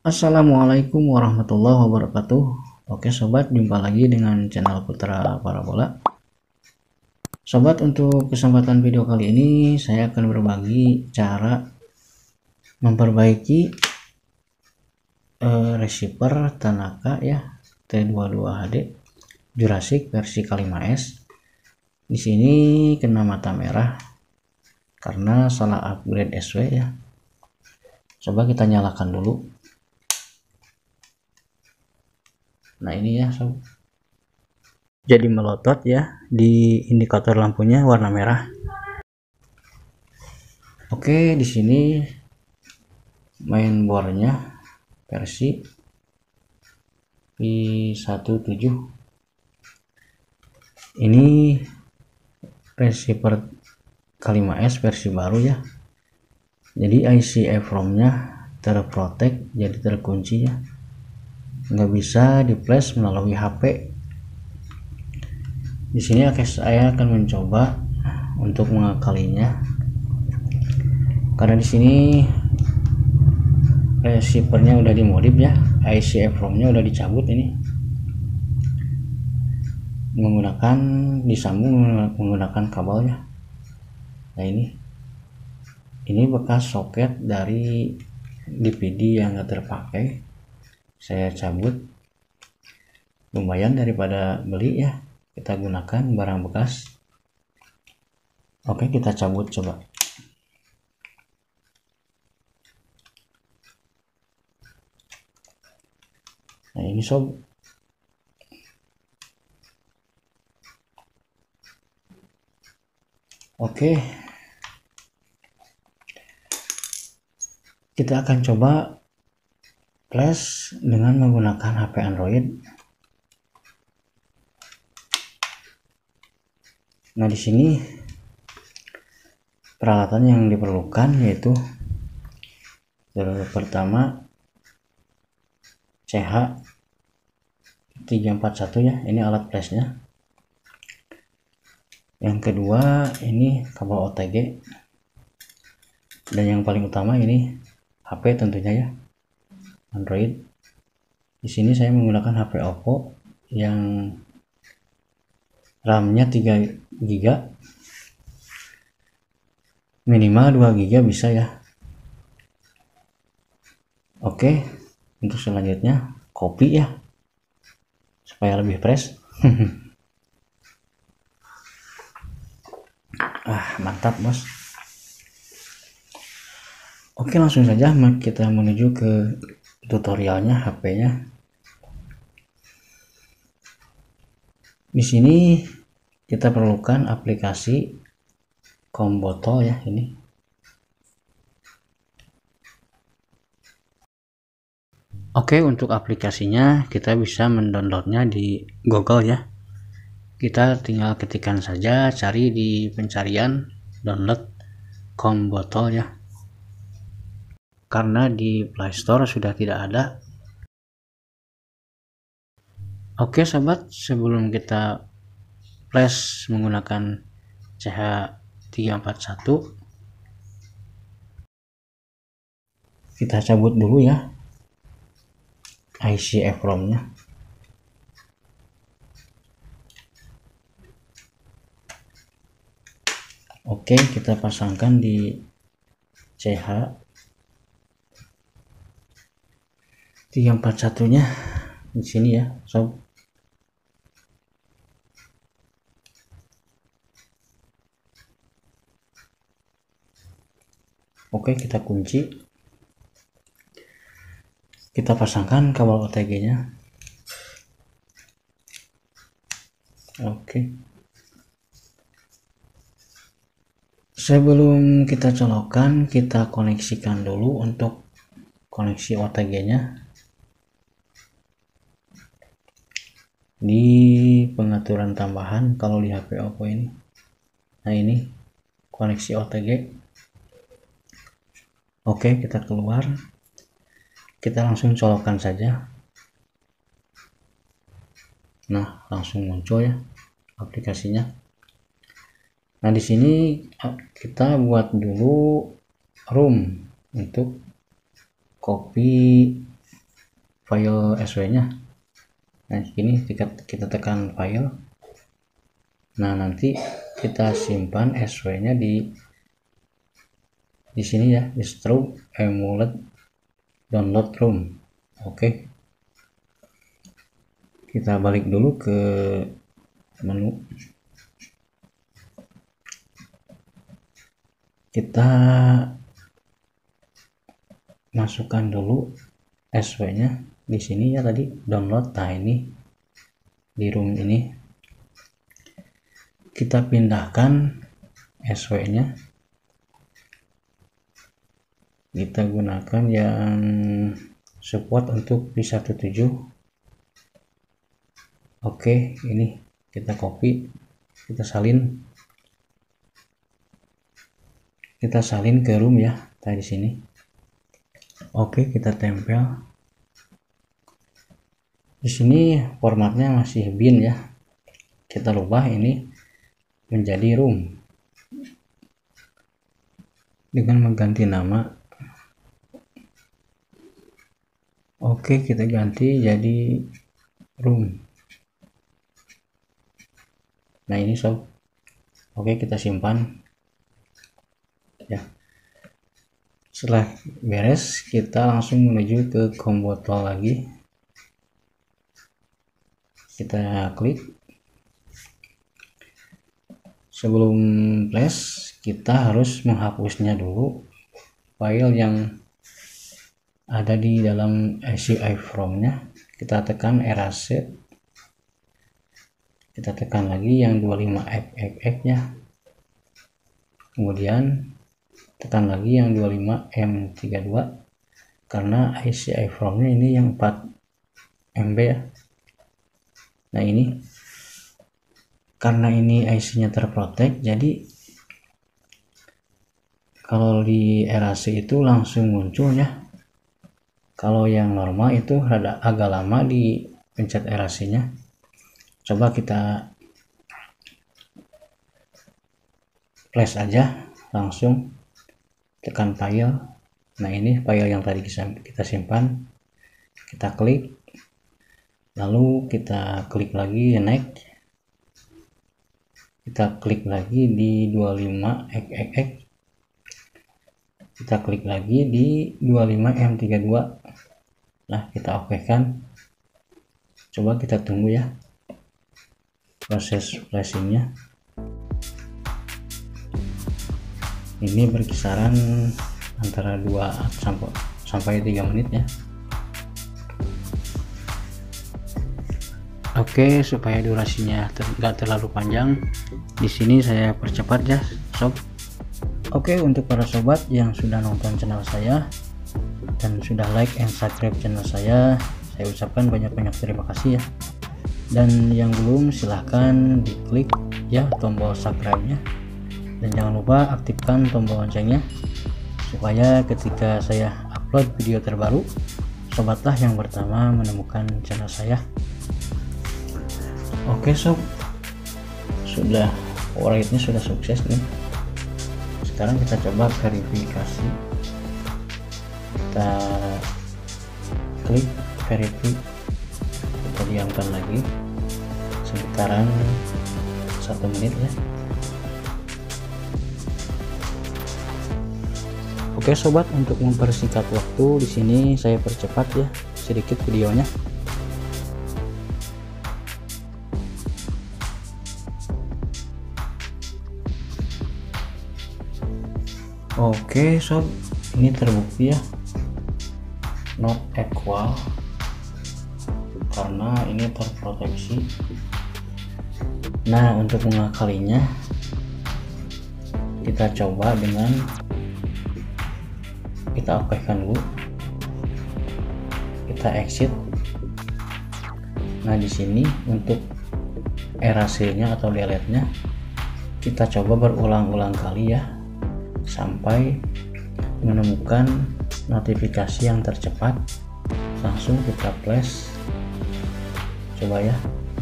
Assalamualaikum warahmatullahi wabarakatuh. Oke sobat, jumpa lagi dengan channel Putra Parabola. Sobat, untuk kesempatan video kali ini saya akan berbagi cara memperbaiki receiver Tanaka ya, T22HD Jurassic versi K5S. Di sini kena mata merah karena salah upgrade SW ya. Coba kita nyalakan dulu. Nah ini ya sob, jadi melotot ya di indikator lampunya warna merah. Oke, di sini mainboardnya versi i17. Ini receiver K5S versi baru ya, jadi IC EEPROM-nya terprotek, jadi terkunci ya, nggak bisa di flash melalui HP. Di sini saya akan mencoba untuk mengakalinya, karena di sini receivernya udah dimodif ya, IC EEPROM-nya udah dicabut, ini menggunakan disambung menggunakan kabel ya. Nah ini bekas soket dari DVD yang nggak terpakai, saya cabut. Lumayan daripada beli ya, kita gunakan barang bekas. Oke, kita cabut coba. Nah ini sob, oke, kita akan coba flash dengan menggunakan HP Android. Nah di sini peralatan yang diperlukan yaitu pertama CH341 ya, ini alat flashnya. Yang kedua ini kabel OTG, dan yang paling utama ini HP tentunya ya, Android. Di sini saya menggunakan HP Oppo yang RAM-nya 3 GB, minimal 2 GB bisa ya. Oke, untuk selanjutnya kopi ya, supaya lebih fresh. Mantap bos. Oke, langsung saja kita menuju ke tutorialnya HP-nya. Di sini kita perlukan aplikasi Kombotol ya, ini. Oke, untuk aplikasinya kita bisa mendownloadnya di Google ya. Kita tinggal ketikkan saja, cari di pencarian download Kombotol ya, karena di Play Store sudah tidak ada. Oke sobat, sebelum kita flash menggunakan CH341, kita cabut dulu ya IC EEPROM-nya. Oke, kita pasangkan di CH341-nya di sini ya sob. Oke, kita kunci, kita pasangkan kabel OTG-nya. Oke, sebelum kita colokkan, kita koneksikan dulu untuk koneksi OTG-nya di pengaturan tambahan kalau di HP Oppo ini. Nah ini koneksi OTG. Oke, kita keluar, kita langsung colokkan saja. Nah langsung muncul ya aplikasinya. Nah di sini kita buat dulu room untuk copy file SW nya. Nah ini kita tekan file. Nah nanti kita simpan SW nya di sini ya, distro emulate download ROM. Oke, kita balik dulu ke menu, kita masukkan dulu SW nya di sini ya, tadi download. Nah ini di ROM ini kita pindahkan SW nya, kita gunakan yang support untuk P17. Oke, ini kita copy, kita salin ke ROM ya, tadi sini. Oke, kita tempel. Di sini formatnya masih bin ya, kita rubah ini menjadi ROM dengan mengganti nama. Oke, kita ganti jadi ROM. Nah ini sob. Oke, kita simpan ya. Setelah beres, kita langsung menuju ke Combotol lagi. Kita klik. Sebelum flash, kita harus menghapusnya dulu file yang ada di dalam IC iframe nya. Kita tekan erase, kita tekan lagi yang 25xxx nya, kemudian tekan lagi yang 25M32 karena IC iframe nya ini yang 4 MB ya. Nah ini karena ini IC nya terprotek, jadi kalau di erase itu langsung muncul ya. Kalau yang normal itu agak lama di pencet erase-nya. Coba kita flash aja, langsung tekan file. Nah ini file yang tadi kita simpan, kita klik, lalu kita klik lagi next, kita klik lagi di 25xxx, kita klik lagi di 25M32. Nah kita oke kan. Coba kita tunggu ya proses flashingnya. Ini berkisaran antara 2 sampai 3 menit ya. Oke, supaya durasinya enggak terlalu panjang, di sini saya percepat ya sob. Oke, untuk para sobat yang sudah nonton channel saya dan sudah like and subscribe channel saya ucapkan banyak-banyak terima kasih ya. Dan yang belum, silahkan diklik ya tombol subscribe nya, dan jangan lupa aktifkan tombol loncengnya supaya ketika saya upload video terbaru, sobatlah yang pertama menemukan channel saya. Oke sob, sudah override-nya sudah sukses nih. Sekarang kita coba verifikasi. Kita klik verify, kita diamkan lagi sekitaran 1 menit ya. Oke sobat, untuk mempersingkat waktu di sini saya percepat ya sedikit videonya. Oke sob, ini terbukti ya not equal karena ini terproteksi. Nah untuk mengakalinya kita coba dengan kita okekan dulu, kita exit. Nah di sini untuk erase-nya atau delete-nya kita coba berulang-ulang kali ya sampai menemukan notifikasi yang tercepat. Langsung kita flash, coba ya.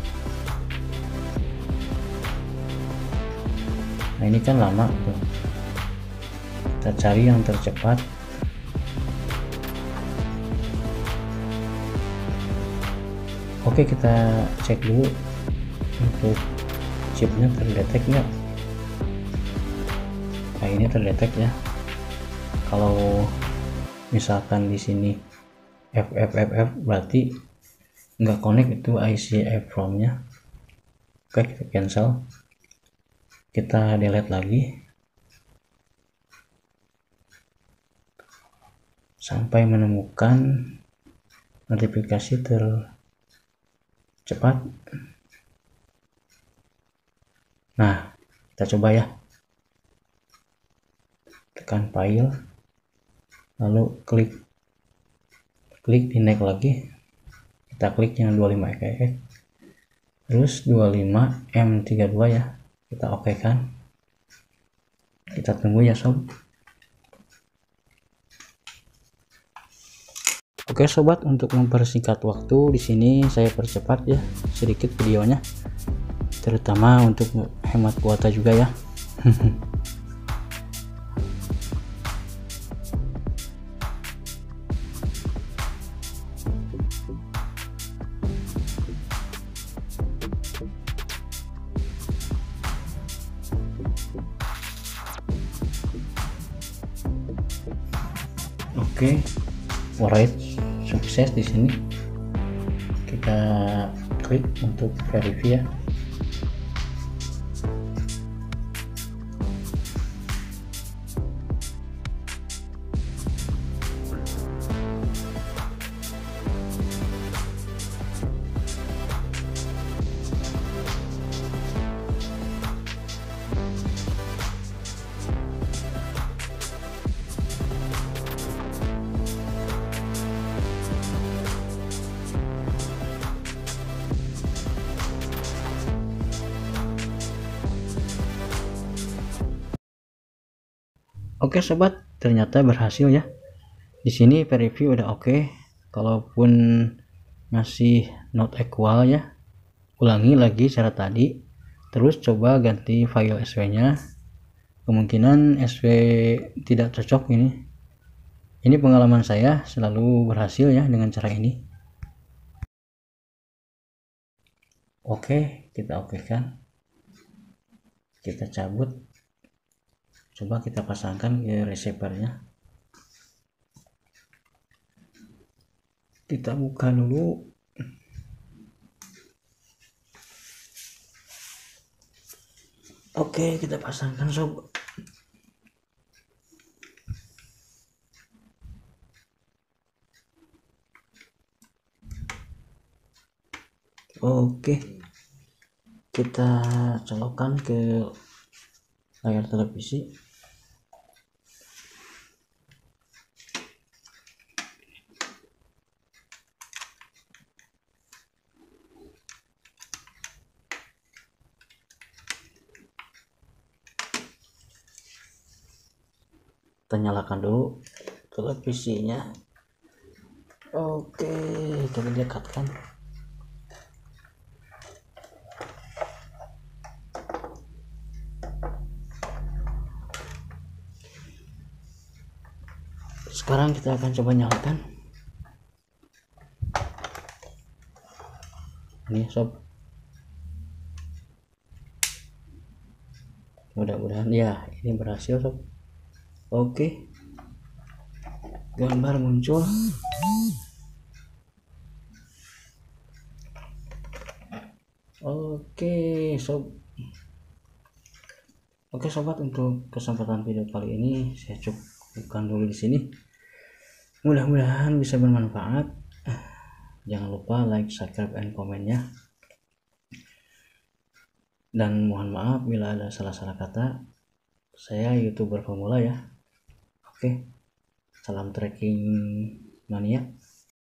Nah ini kan lama tuh, kita cari yang tercepat. Oke, kita cek dulu untuk chipnya terdetek nggak. Nah, ini terdetek ya. Kalau misalkan di sini FFFF berarti nggak connect itu IC EEPROM nya. Oke, kita cancel, kita delete lagi sampai menemukan notifikasi tercepat. Nah, kita coba ya, tekan file lalu klik di next lagi, kita klik yang 25xx terus 25M32 ya, kita oke kan, kita tunggu ya sob. Oke sobat, untuk mempersingkat waktu di sini saya percepat ya sedikit videonya, terutama untuk hemat kuota juga ya. Oke, alright, sukses di sini. Kita klik untuk verify ya. Oke sobat, ternyata berhasil ya. Di sini verify udah oke. Kalaupun masih not equal ya, ulangi lagi cara tadi. Terus coba ganti file SW nya. Kemungkinan SW tidak cocok ini. Ini pengalaman saya selalu berhasil ya dengan cara ini. Oke, kita okekan. Kita cabut. Coba kita pasangkan ke receivernya. Kita buka dulu. Oke, kita pasangkan sob. Oke, kita colokkan ke layar televisi. Kita nyalakan dulu televisinya. Oke, coba dekatkan. Sekarang kita akan coba nyalakan. Ini sob. Mudah-mudahan ya ini berhasil sob. Oke, gambar muncul. Oke sob. Oke sobat, untuk kesempatan video kali ini saya cukupkan dulu di sini. Mudah-mudahan bisa bermanfaat. Jangan lupa like, subscribe, dan komennya. Dan mohon maaf bila ada salah-salah kata. Saya YouTuber pemula ya. Oke, salam tracking mania.